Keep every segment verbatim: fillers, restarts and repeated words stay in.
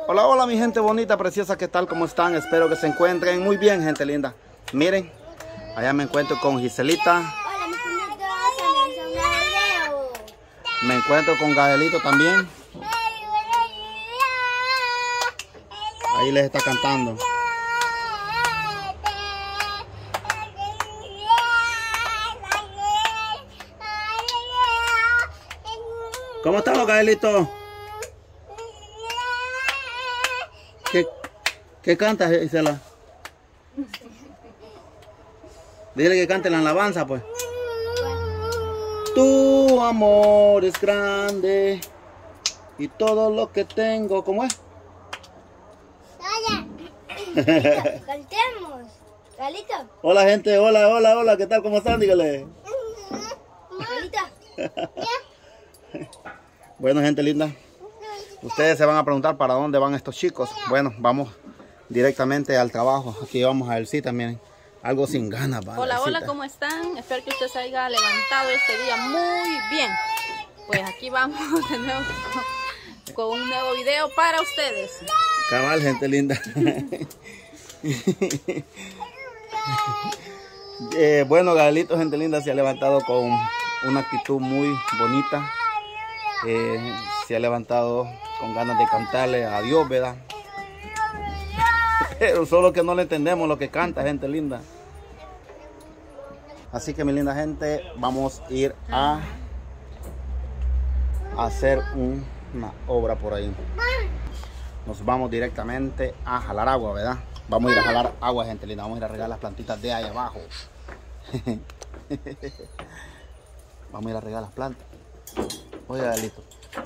Hola, hola mi gente bonita, preciosa, ¿qué tal? ¿Cómo están? Espero que se encuentren muy bien, gente linda. Miren, allá me encuentro con Giselita. Hola, mis amigos, video. Me encuentro con Gaelito también. Ahí les está cantando. ¿Cómo estamos, Gaelito? ¿Qué, qué cantas, Gisela? Dile que cante la alabanza, pues. Tu amor es grande y todo lo que tengo, ¿cómo es? Cantemos. Galito. Hola, gente, hola, hola, hola, ¿qué tal? ¿Cómo están? Dígale. Galito. Bueno, gente linda, ustedes se van a preguntar para dónde van estos chicos. Bueno, vamos directamente al trabajo. Aquí vamos a Elcita, miren, algo sin ganas. ¿Vale? Hola, Elcita. hola, ¿cómo están? Espero que usted se haya levantado este día muy bien. Pues aquí vamos de nuevo con, con un nuevo video para ustedes. Cabal, gente linda. eh, bueno, Gaelito, gente linda, se ha levantado con una actitud muy bonita. Eh, se ha levantado con ganas de cantarle a Dios, ¿verdad? Pero solo que no le entendemos lo que canta, gente linda. Así que, mi linda gente, vamos a ir a hacer un, una obra por ahí. Nos vamos directamente a jalar agua, ¿verdad? Vamos a ir a jalar agua, gente linda. Vamos a ir a regar las plantitas de ahí abajo. Vamos a ir a regar las plantas. Oye, Gaelito,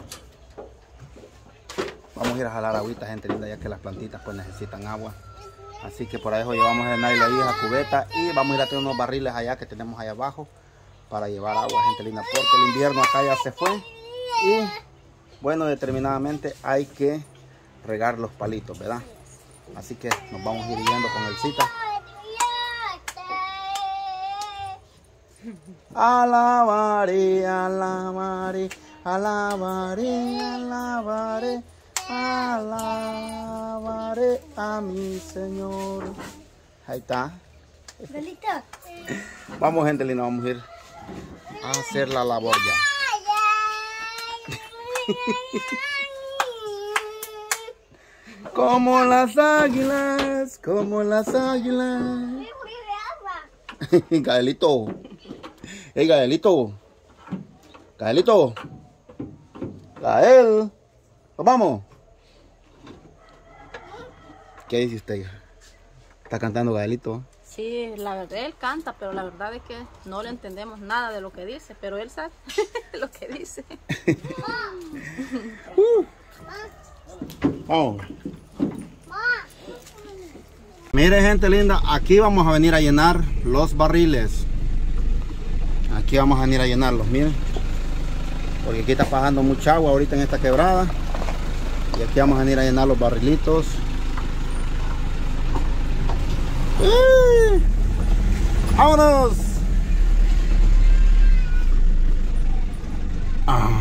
vamos a ir a jalar agüita, gente linda, ya que las plantitas pues necesitan agua. Así que por ahí llevamos a llenarle ahí a cubeta y vamos a ir a tener unos barriles allá que tenemos allá abajo para llevar agua, gente linda, porque el invierno acá ya se fue y bueno, determinadamente hay que regar los palitos, ¿verdad? Así que nos vamos a ir yendo con Elcita. Alabaré, alabaré, alabaré, alabaré, alabaré a mi Señor. Ahí está. Galito. Vamos, gente linda, vamos a ir a hacer la labor ya. Como las águilas, como las águilas. Gaelito. Hey, Gaelito. Gaelito. Gael. ¿Nos vamos? ¿Qué dice usted? ¿Está cantando Gaelito? Sí, la verdad él canta, pero la verdad es que no le entendemos nada de lo que dice, pero él sabe lo que dice. uh. Vamos. Miren, gente linda, aquí vamos a venir a llenar los barriles. Aquí vamos a venir a llenarlos, miren. Porque aquí está pasando mucha agua ahorita en esta quebrada. Y aquí vamos a venir a llenar los barrilitos. ¡Eh! ¡Vámonos! Ah.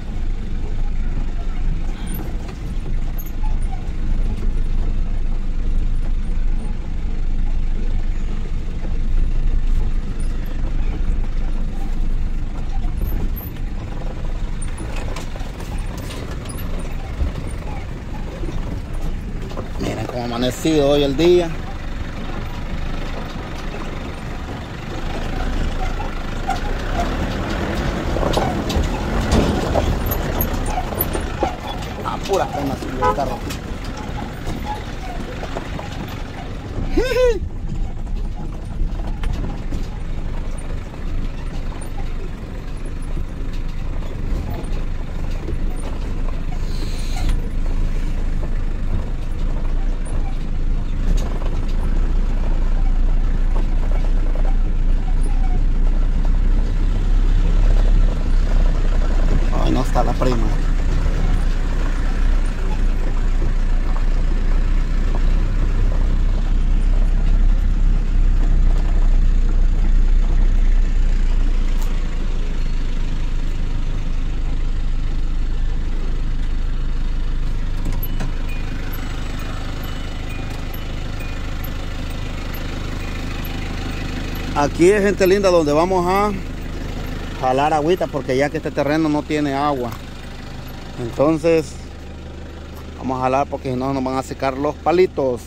Miren cómo ha amanecido hoy el día. A pura pena subió el carro. Ay, no está la prima. Aquí es, gente linda, donde vamos a jalar agüita, porque ya que este terreno no tiene agua, entonces vamos a jalar porque si no nos van a secar los palitos.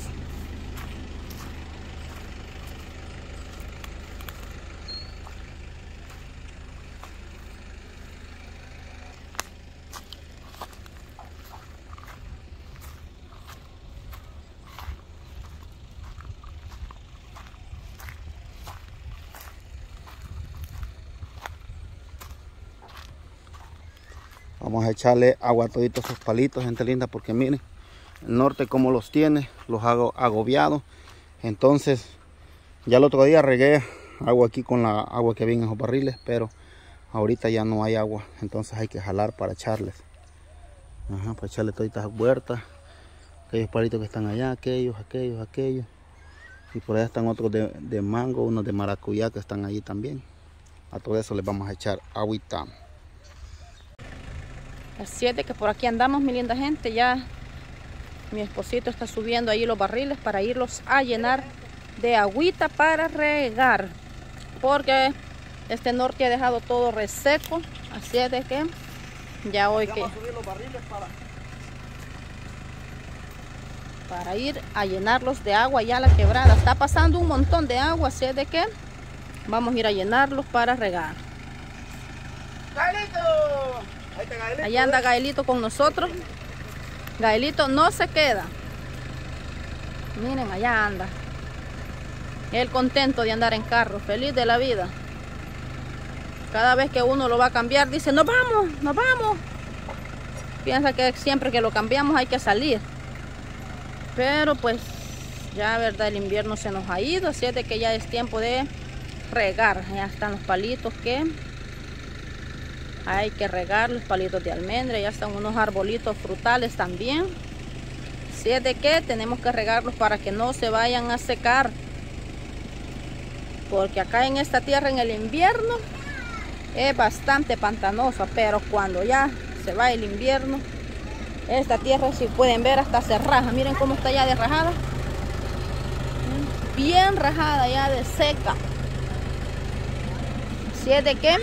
Vamos a echarle agua a toditos esos palitos, gente linda, porque miren el norte como los tiene, los hago agobiados. Entonces ya el otro día regué agua aquí con la agua que viene en esos barriles, pero ahorita ya no hay agua, entonces hay que jalar para echarles. Ajá, para echarle toditas huertas, aquellos palitos que están allá, aquellos, aquellos, aquellos. Y por allá están otros de, de mango, unos de maracuyá que están allí también. A todo eso les vamos a echar agüita. Así es de que por aquí andamos, mi linda gente. Ya mi esposito está subiendo ahí los barriles para irlos a llenar de agüita para regar, porque este norte ha dejado todo reseco. Así es de que ya hoy que Vamos a subir los barriles para... para ir a llenarlos de agua ya la quebrada. Está pasando un montón de agua, así es de que vamos a ir a llenarlos para regar. ¡Gaelito! Ahí está Gaelito. Allá anda Gaelito con nosotros. Gaelito no se queda. Miren, allá anda. Él contento de andar en carro, feliz de la vida. Cada vez que uno lo va a cambiar, dice, nos vamos, nos vamos. Piensa que siempre que lo cambiamos hay que salir. Pero pues ya, verdad, el invierno se nos ha ido, así es de que ya es tiempo de regar. Ya están los palitos que hay que regar, los palitos de almendra, ya están unos arbolitos frutales también. Así es de que tenemos que regarlos para que no se vayan a secar. Porque acá en esta tierra en el invierno es bastante pantanosa, pero cuando ya se va el invierno, esta tierra, si pueden ver, hasta se raja. Miren cómo está ya de rajada. Bien rajada ya de seca. Así es de que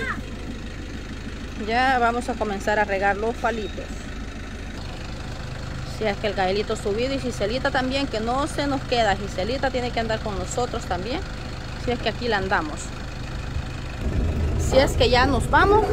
ya vamos a comenzar a regar los palitos. Si es que el Gaelito subido y Giselita también, que no se nos queda. Giselita tiene que andar con nosotros también. Si es que aquí la andamos. Si es que ya nos vamos.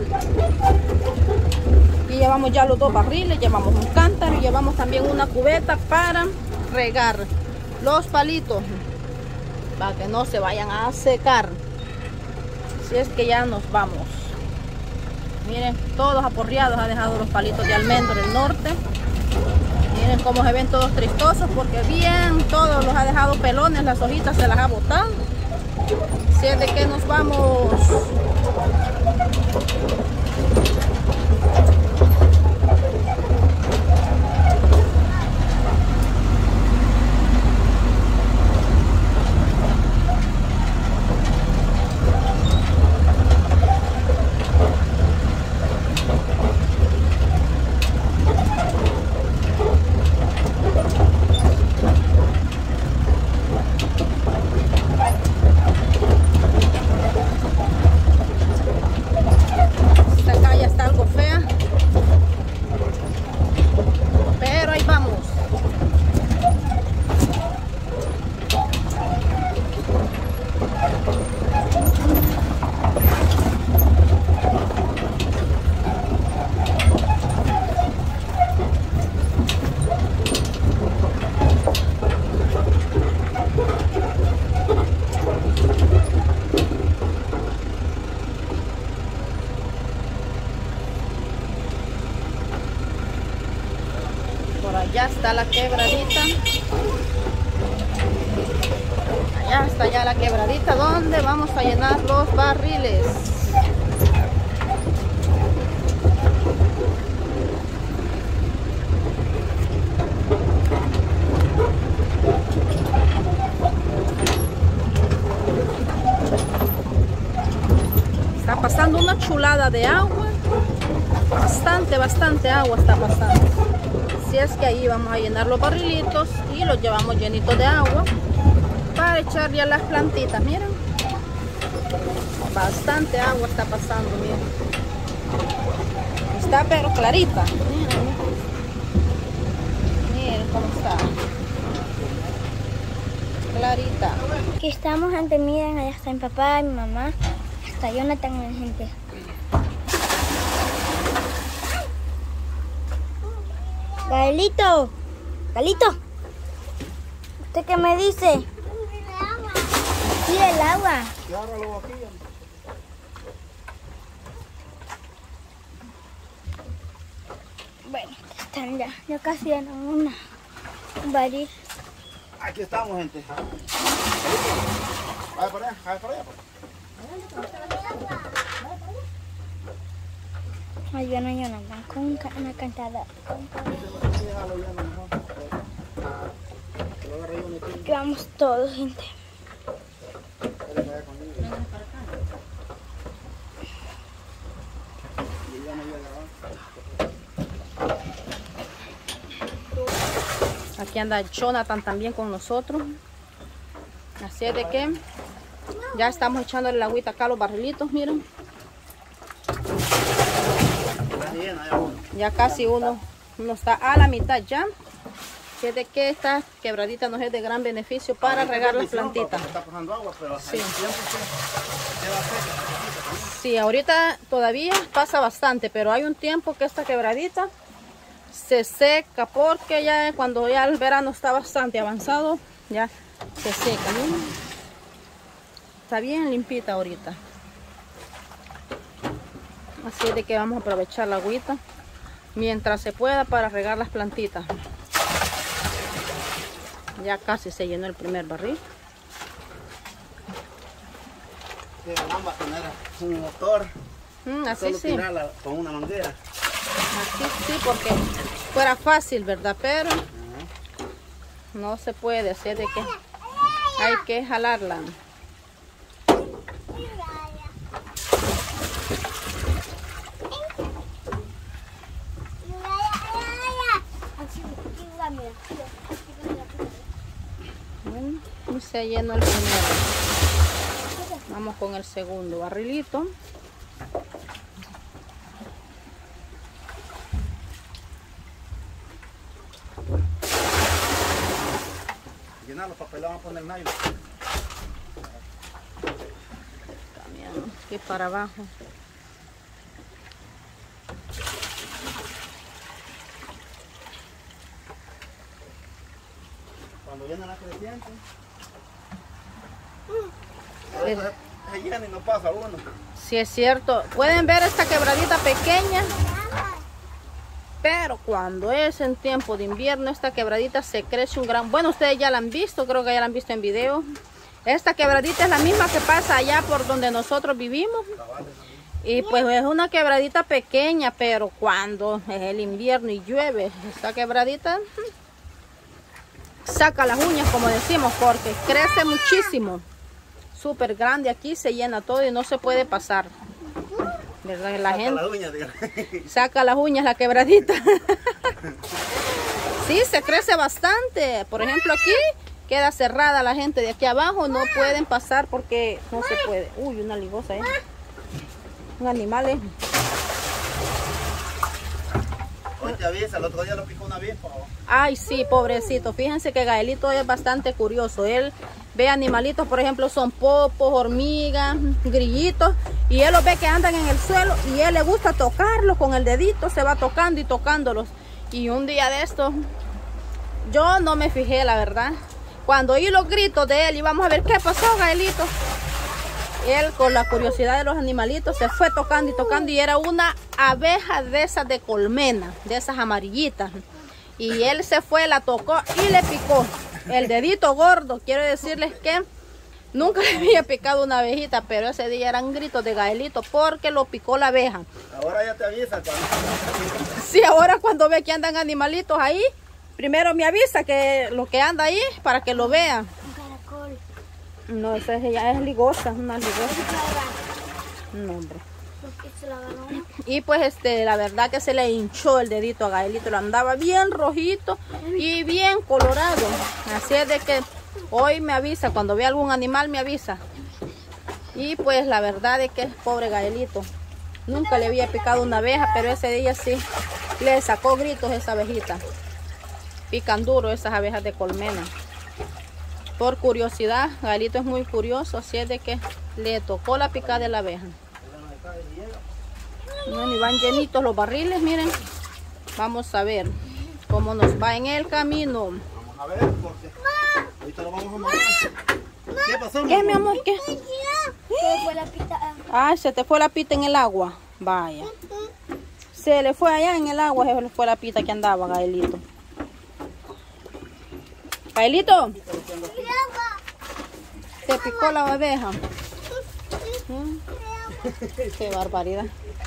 Y llevamos ya los dos barriles, llevamos un cántaro y llevamos también una cubeta para regar los palitos, para que no se vayan a secar. Si es que ya nos vamos. Miren, todos aporreados ha dejado los palitos de almendro del norte. Miren cómo se ven todos tristosos, porque bien todos los ha dejado pelones, las hojitas se las ha botado. Si es de que nos vamos. Allá está la quebradita. Allá está ya la quebradita donde vamos a llenar los barriles. Está pasando una chulada de agua. Bastante, bastante agua está pasando. Así es que ahí vamos a llenar los barrilitos y los llevamos llenitos de agua para echarle a las plantitas. Miren, Bastante agua está pasando, miren. Está pero clarita. Miren, miren cómo está. Clarita. Aquí estamos, gente, miren, allá está mi papá, mi mamá, hasta Jonathan, la gente. Gaelito, Galito, ¿usted qué me dice? Sí, el agua. Bueno, están ya, ya casi eran una, un barril. Aquí estamos, gente. Vaya para allá, vaya para allá. Ahí viene Jonathan con una cantada. Aquí vamos todos, gente. Aquí anda Jonathan también con nosotros. Así es de que ya estamos echándole la agüita acá a los barrilitos, miren. Ya casi uno, uno está a la mitad ya. Así es de que esta quebradita nos es de gran beneficio para regar las plantitas. Sí. Sí, ahorita todavía pasa bastante, pero hay un tiempo que esta quebradita se seca porque ya cuando ya el verano está bastante avanzado, ya se seca. Miren. Está bien limpita ahorita. Así es de que vamos a aprovechar la agüita mientras se pueda para regar las plantitas. Ya casi se llenó el primer barril. Vamos a tener un motor. Mm, así solo sí. tirarla con una manguera. Así sí, porque fuera fácil, ¿verdad? Pero uh-huh. no se puede, así de que hay que jalarla. Bueno, y se llenó el primero. Vamos con el segundo barrilito. Llenar los papeles, vamos a poner nylon. También aquí para abajo. Cuando viene la creciente, Es, se llena y no pasa uno. sí es cierto. Pueden ver esta quebradita pequeña, pero cuando es en tiempo de invierno, esta quebradita se crece un gran... Bueno, ustedes ya la han visto, creo que ya la han visto en video. Esta quebradita es la misma que pasa allá por donde nosotros vivimos. Y pues es una quebradita pequeña, pero cuando es el invierno y llueve, esta quebradita saca las uñas, como decimos, porque crece muchísimo. Súper grande, aquí se llena todo y no se puede pasar. ¿Verdad? La saca gente las uñas, saca las uñas la quebradita. Sí, se crece bastante. Por ejemplo, aquí queda cerrada la gente de aquí abajo, no pueden pasar porque no se puede. Uy, una ligosa, ¿eh? Un animal, ¿eh? Hoy te avisa, el otro día lo picó una avispa. Ay, sí, pobrecito. Fíjense que Gaelito es bastante curioso. Él ve animalitos, por ejemplo, son popos, hormigas, grillitos, y él los ve que andan en el suelo y él le gusta tocarlos con el dedito, se va tocando y tocándolos. Y un día de estos, yo no me fijé, la verdad. Cuando oí los gritos de él y vamos a ver qué pasó, Gaelito, él con la curiosidad de los animalitos se fue tocando y tocando y era una abeja de esas de colmena, de esas amarillitas. Y él se fue, la tocó y le picó el dedito gordo. Quiero decirles que nunca le había picado una abejita, pero ese día eran gritos de Gaelito porque lo picó la abeja. Ahora ya te avisa. Cuando... Sí, ahora cuando ve que andan animalitos ahí, primero me avisa que lo que anda ahí para que lo vean. Un caracol. No, esa ya es ligosa, una ligosa. No, hombre. Y pues este, la verdad que se le hinchó el dedito a Gaelito, lo andaba bien rojito y bien colorado. Así es de que hoy me avisa, cuando ve algún animal me avisa. Y pues la verdad es que pobre Gaelito, nunca le había picado una abeja, pero ese día sí le sacó gritos esa abejita. Pican duro esas abejas de colmena. Por curiosidad, Gaelito es muy curioso, así es de que le tocó la picada de la abeja. Bueno, y van llenitos los barriles, miren. Vamos a ver cómo nos va en el camino. Vamos a ver, porque ahorita lo vamos a mover. ¿Qué pasó, ¿Qué, mi amor? ¿Qué? Se me fue la pita. Ah, se te fue la pita en el agua. Vaya. Se le fue allá en el agua, se le fue la pita que andaba, Gaelito. Gaelito. Se picó la abeja. ¿Mm? Qué barbaridad.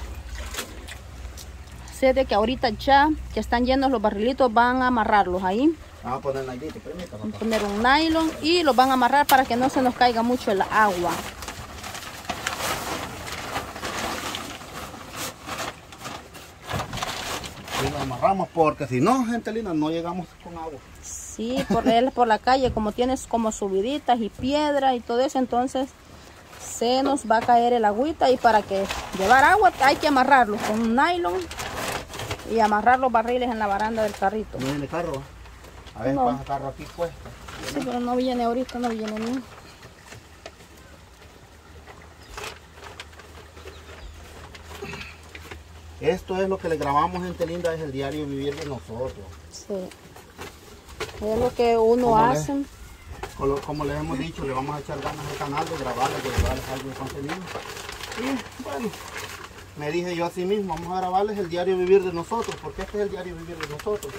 Sé de que ahorita ya que están llenos los barrilitos, van a amarrarlos ahí. Vamos a poner nailito, permítame. Vamos a poner un nylon y los van a amarrar para que no se nos caiga mucho el agua. Y lo amarramos porque si no, gente linda, no llegamos con agua. Sí, por él por la calle, como tienes como subiditas y piedra y todo eso, entonces se nos va a caer el agüita, y para que llevar agua hay que amarrarlos con un nylon y amarrar los barriles en la baranda del carrito. ¿No viene carro? A ver, No. pasa carro aquí puesto. Sí, pero no viene ahorita, no viene ni. Esto es lo que le grabamos, gente linda, es el diario vivir de nosotros. Sí. Es lo que uno ¿Cómo le- hace. Como, como les hemos dicho, le vamos a echar ganas al canal de grabarles, de llevarles algo de contenido. Y bueno, me dije yo a sí mismo, vamos a grabarles el diario vivir de nosotros, porque este es el diario vivir de nosotros.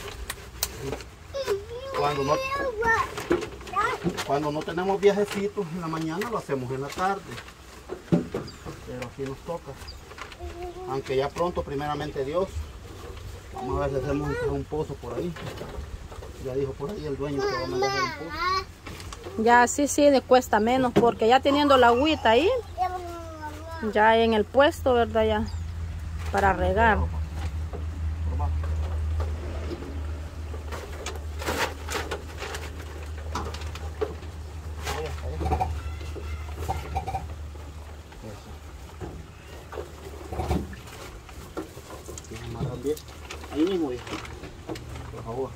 Cuando no, cuando no tenemos viajecitos en la mañana, lo hacemos en la tarde. Pero aquí nos toca. Aunque ya pronto, primeramente Dios, vamos a ver si hacemos un, un pozo por ahí. Ya dijo por ahí el dueño que vamos a hacer un pozo. Ya sí, sí, le cuesta menos, porque ya teniendo la agüita ahí, ya en el puesto, ¿verdad? Ya para regar. Ahí mismo, hijo. Por favor.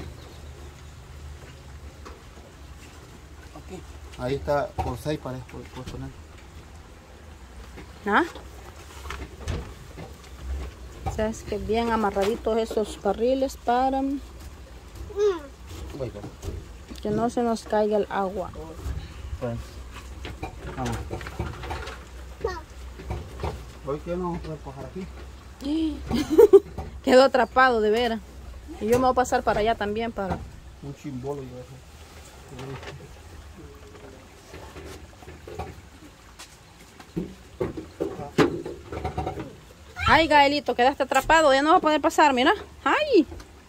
Aquí. Ahí está por seis paredes, por, por poner. ¿Ah? O sea, es que bien amarraditos esos barriles para Voy, voy. que no se nos caiga el agua. Bueno. Vamos. Voy que no voy a coger aquí. Quedó atrapado de veras. Y yo me voy a pasar para allá también para... Un chimbolo yo eso. Ay, Gaelito, quedaste atrapado. Ya no vas a poder pasar, mira. Ay.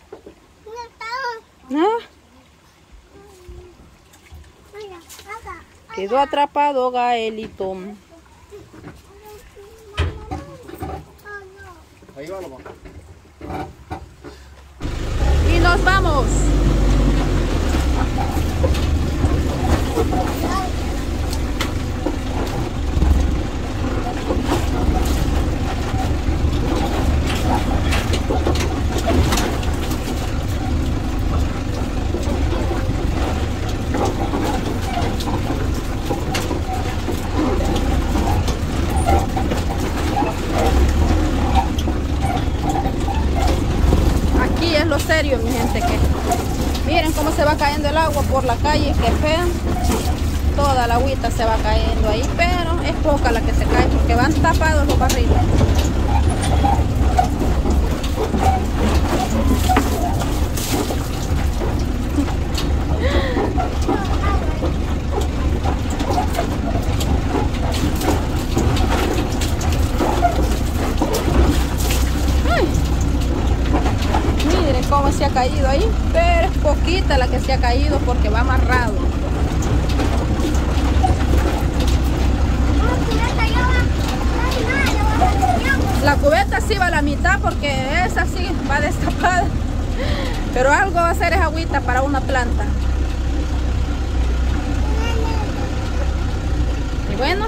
Ah, quedó atrapado, Gaelito. Ahí va, lo vamos. Y nos vamos. Aquí es lo serio, mi gente, que miren cómo se va cayendo el agua por la calle, que fea. Toda la agüita se va cayendo ahí, pero es poca la que se cae porque van tapados los barriles. Ay. Miren cómo se ha caído ahí, pero es poquita la que se ha caído porque va amarrado. La cubeta sí va a la mitad porque esa sí va destapada, pero algo va a ser esa agüita para una planta. Y bueno,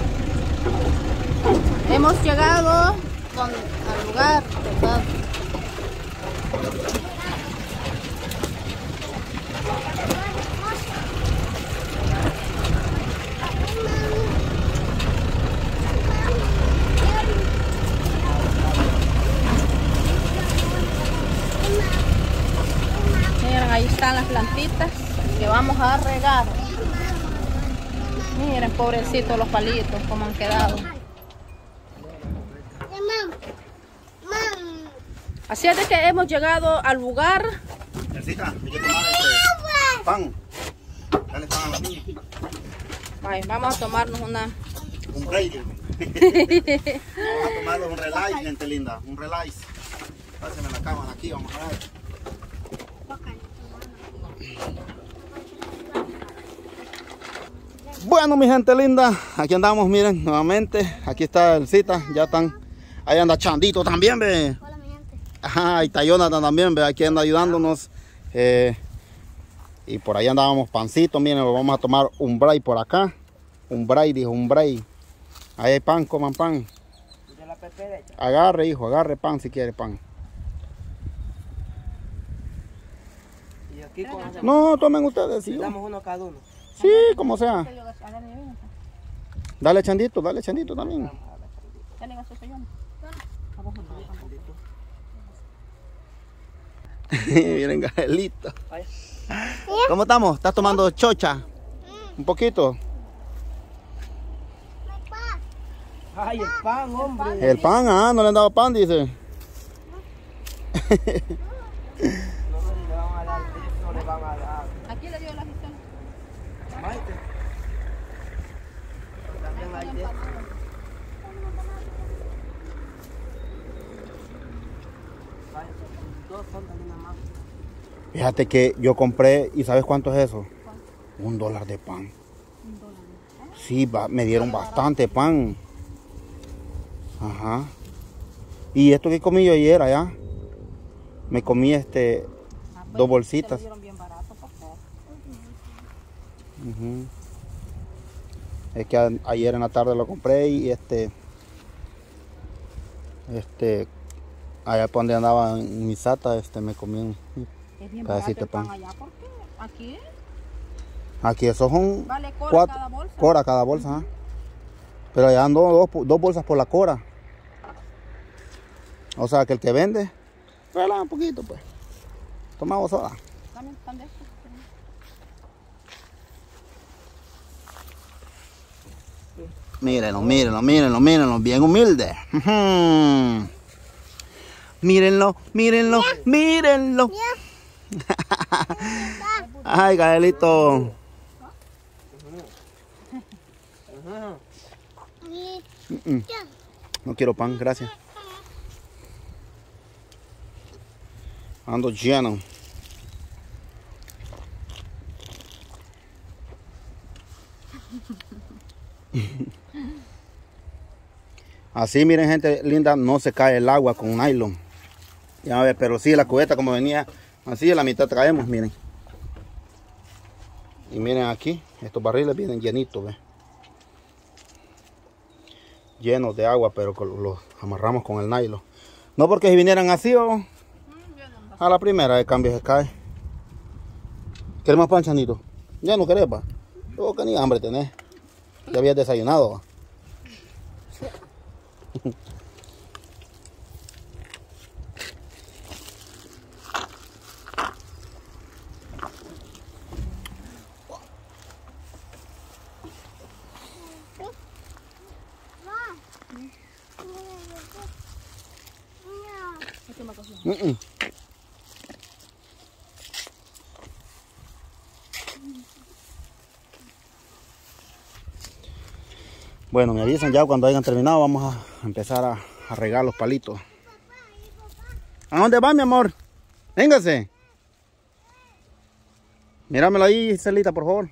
hemos llegado con, al lugar, ¿verdad? Miren, ahí están las plantitas que vamos a regar. Miren, pobrecitos los palitos, como han quedado. Así es de que hemos llegado al lugar. Necesita, hay que tomar este pan. Dale pan a la niña. Ay, vamos a tomarnos una... Un break. Vamos a tomarnos un relax, gente linda. Un relax. Pásenme la cámara aquí, vamos a ver. Bueno, mi gente linda, aquí andamos, miren, nuevamente. Aquí está el Cita, ya están. Ahí anda Chandito también, ve. Hola, mi gente. Ajá, ahí está Jonathan también, ve. Aquí anda ayudándonos. Eh, y por ahí andábamos pancito, miren, vamos a tomar un bray por acá. Un bray, dijo, un bray. Ahí hay pan, coman pan. Agarre, hijo, agarre pan si quiere pan. ¿Y aquí cómo hacemos? No, tomen ustedes, sí. Damos uno cada uno. Sí, como sea. Dale Chandito, dale Chandito también. Miren, Gaelito. ¿Cómo estamos? ¿Estás tomando chocha? Un poquito. Ay, el pan, hombre. El pan, ah, no le han dado pan, dice. No, no le van a dar, no le van a dar. Aquí le dio la gestión. Maite. También hay de... Dos son también nada más. Fíjate que yo compré, ¿y sabes cuánto es eso? Un dólar de pan. Un dólar. Sí, va, me dieron bastante pan. Ajá. Y esto que comí yo ayer allá, me comí este Ah, pues, dos bolsitas. se lo dieron bien barato, por favor. Ujú. Es que a- ayer en la tarde lo compré y este, este, allá por donde andaba en mi sata, este, me comí un Es bien pedacito barato de el pan pan. allá, porque aquí Aquí esos son vale cora cuatro, cada bolsa. cora cada bolsa, ¿ah? Pero allá ando dos, dos bolsas por la cora. O sea que el que vende, relaja un poquito pues. Tomamos soda. Dame un pan de estos. Mírenlo, mírenlo, mírenlo, mírenlo, bien humilde. Ujú. Mírenlo, mírenlo, mírenlo. Ay, Gaelito. Mm, mm. No quiero pan, gracias. Ando lleno. Así, miren, gente linda, no se cae el agua con nylon. Ya a ver, pero sí, la cubeta como venía así, a la mitad traemos, miren. Y miren aquí, estos barriles vienen llenitos, ¿ve? Llenos de agua, pero con- los amarramos con el nylon. No porque si vinieran así, o a la primera de cambio se cae. ¿Quieres más pan, Chanito? Ya no querés, pa. Yo que ni hambre tenés. Ya habías desayunado, va. Mm, mm. Bueno, me avisan ya cuando hayan terminado. Vamos a empezar a, a regar los palitos. ¿A dónde va, mi amor? Véngase. Míramelo ahí, Celita, por favor.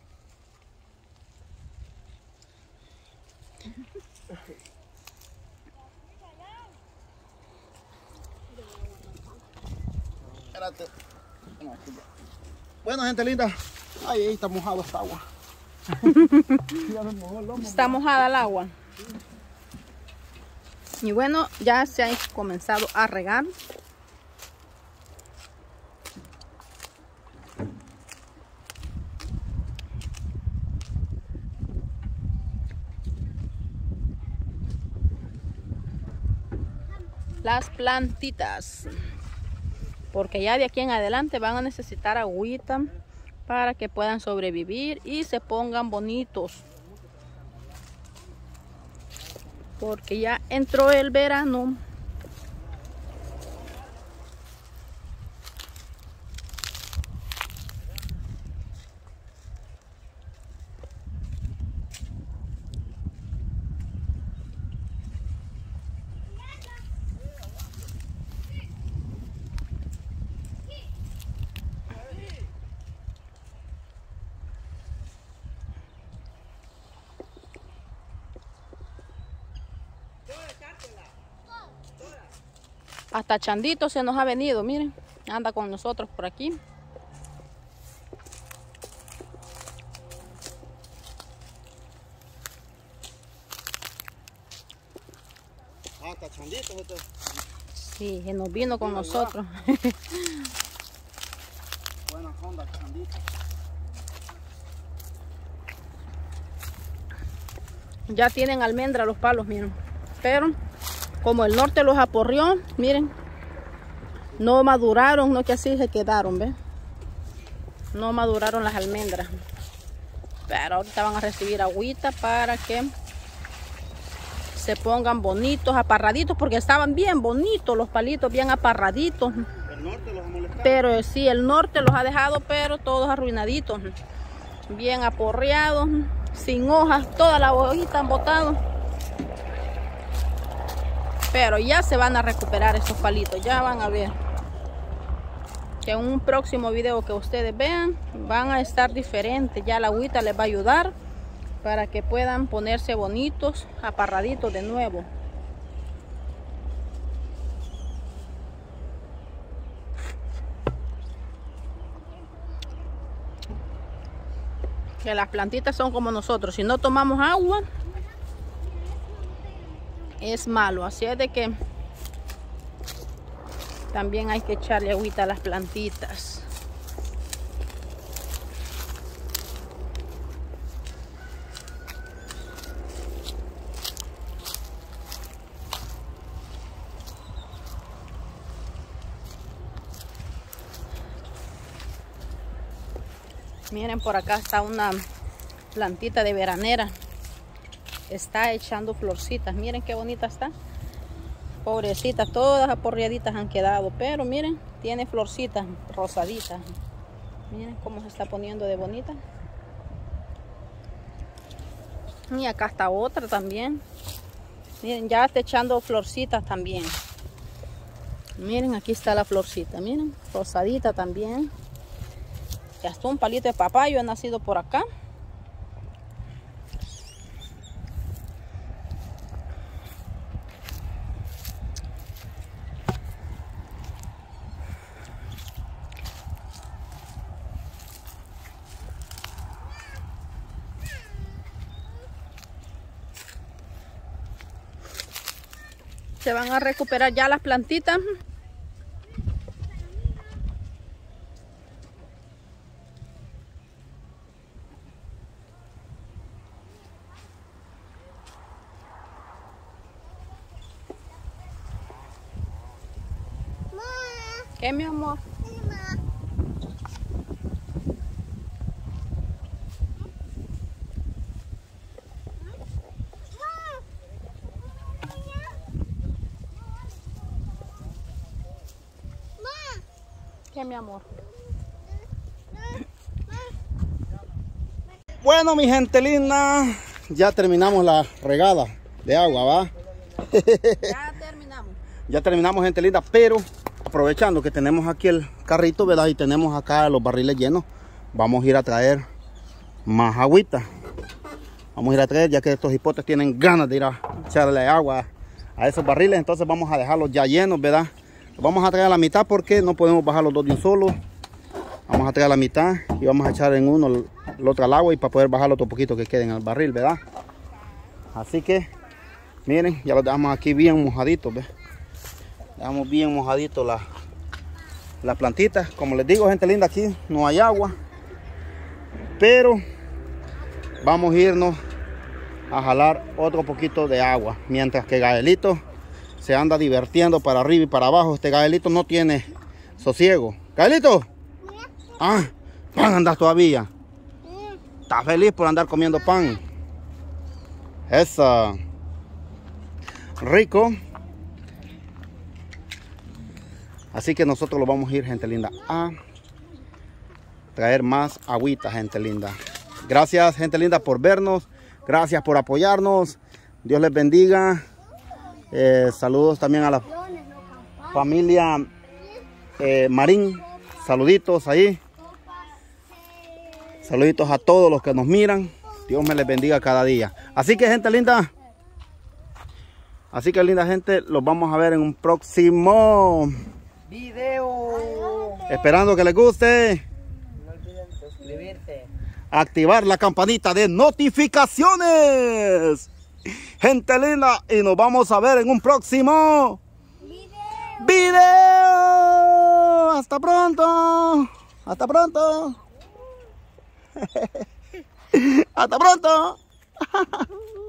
Espérate. Bueno, gente linda. Ay, ahí está mojado esta agua. Está mojada el agua. Y bueno, ya se ha comenzado a regar. Las plantitas, porque ya de aquí en adelante van a necesitar agüita para que puedan sobrevivir y se pongan bonitos, porque ya entró el verano. Hasta Chandito se nos ha venido, miren, anda con nosotros por aquí. Hasta Chandito. Este. Sí, se nos vino con nosotros. Buena onda, Chandito. Ya tienen almendra los palos, miren, pero como el norte los aporrió, miren, no maduraron, no que así se quedaron, ¿ven? No maduraron las almendras. Pero ahorita van a recibir agüita para que se pongan bonitos, aparraditos, porque estaban bien bonitos los palitos, bien aparraditos. El norte los ha molestado. Pero sí, el norte los ha dejado, pero todos arruinaditos, bien aporreados, sin hojas, toda la hojita han botado. Pero ya se van a recuperar esos palitos, ya van a ver que en un próximo video que ustedes vean van a estar diferentes. Ya la agüita les va a ayudar para que puedan ponerse bonitos, aparraditos de nuevo. Que las plantitas son como nosotros, si no tomamos agua es malo, así es de que también hay que echarle agüita a las plantitas. Miren, por acá está una plantita de veranera. Está echando florcitas. Miren qué bonita está. Pobrecitas, todas aporreaditas han quedado. Pero miren, tiene florcitas rosaditas. Miren cómo se está poniendo de bonita. Y acá está otra también. Miren, ya está echando florcitas también. Miren, aquí está la florcita. Miren, rosadita también. Y hasta un palito de papayo ha nacido por acá. Se van a recuperar ya las plantitas. ¿Qué, mi amor? ¿Qué, mi amor? Bueno, mi gente linda, ya terminamos la regada de agua, ¿va? Ya terminamos. Ya terminamos, gente linda, pero aprovechando que tenemos aquí el carrito, ¿verdad? Y tenemos acá los barriles llenos, vamos a ir a traer más agüita. Vamos a ir a traer, ya que estos hipotes tienen ganas de ir a echarle agua a esos barriles, entonces vamos a dejarlos ya llenos, ¿verdad? Los vamos a traer a la mitad porque no podemos bajar los dos de un solo. Vamos a traer la mitad y vamos a echar en uno el, el otro al agua y para poder bajar otro poquito que quede en el barril, ¿verdad? Así que, miren, ya lo dejamos aquí bien mojaditos, ¿ves? Dejamos bien mojaditos las la plantitas. Como les digo, gente linda, aquí no hay agua. Pero vamos a irnos a jalar otro poquito de agua. Mientras que Gaelito se anda divirtiendo para arriba y para abajo. Este Gaelito no tiene sosiego. Gaelito. Ah, pan andas todavía. Está feliz por andar comiendo pan. Eso. Rico. Así que nosotros lo vamos a ir, gente linda, a traer más agüita, gente linda. Gracias, gente linda, por vernos. Gracias por apoyarnos. Dios les bendiga. Eh, saludos también a la familia eh, Marín. Saluditos ahí. Saluditos a todos los que nos miran. Dios me les bendiga cada día. Así que, gente linda. Así que, linda gente, los vamos a ver en un próximo video. Esperando que les guste. No olviden suscribirte. Activar la campanita de notificaciones. Gente linda, y nos vamos a ver en un próximo video. video. Hasta pronto. Hasta pronto. Hasta pronto.